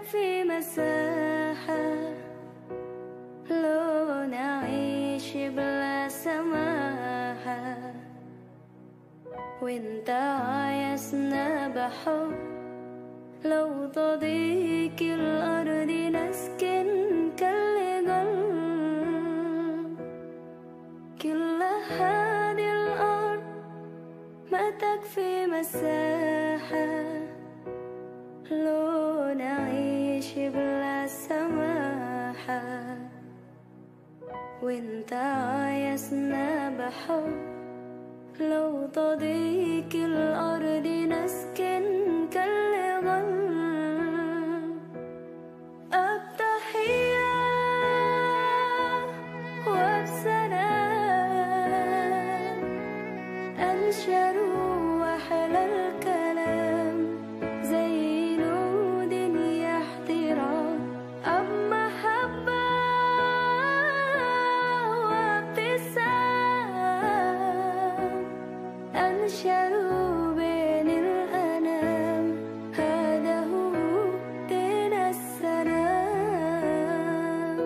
تكفي مساحة لو نعيش بلا سماحة، وانت عايزنا بحب لو تضيق الأرض نسكن كالقلب. كل هذه الأرض ما تكفي مساحة لو نعيش بلا سماحة، وانت عايزنا بحب لو تضيق الأرض نسكن كالغل. التحية وبسلام أنشر وحل الكلام زي نود يحترام. أب محبة وابتسام أنشروا بين الأنام، هذا هو دين السلام.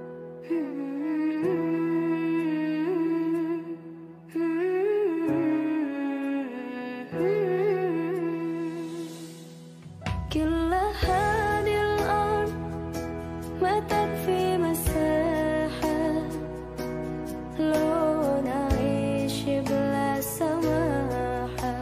كل هذه الأرض ما تكفي مساحة لو نعيش بلا سماحة،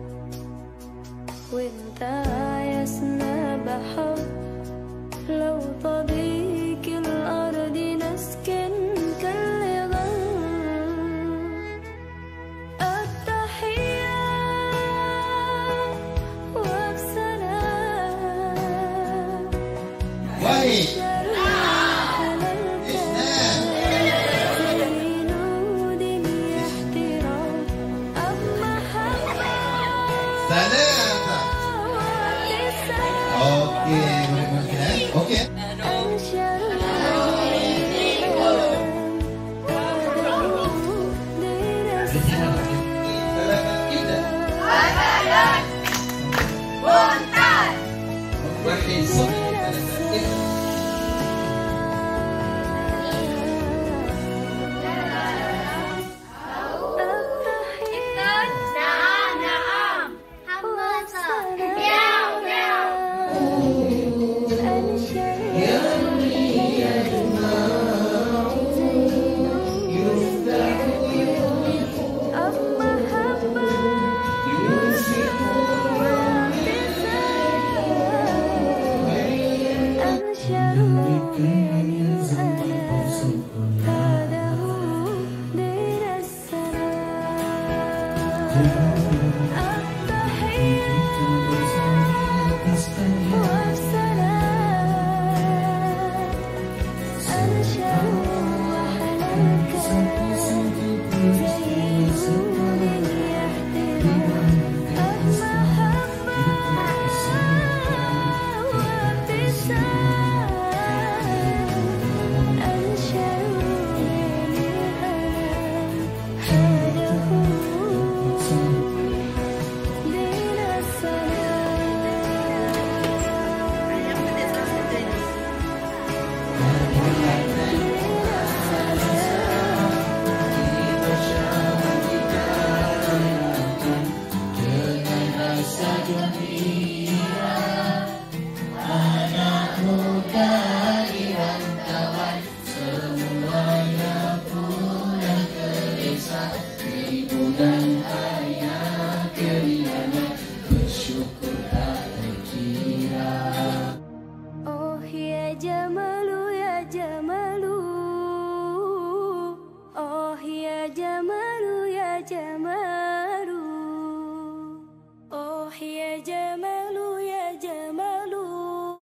وانت عايزنا بحب لو تضيق الأرض نسكن كالغل. التحية وبسلام أنشر وحل الكلام زي نود يحترام. أب محبة ثلاثة. اوكي ممكن. اوكي أنشر دين السلام. Oh ya Jamalu ya Jamal.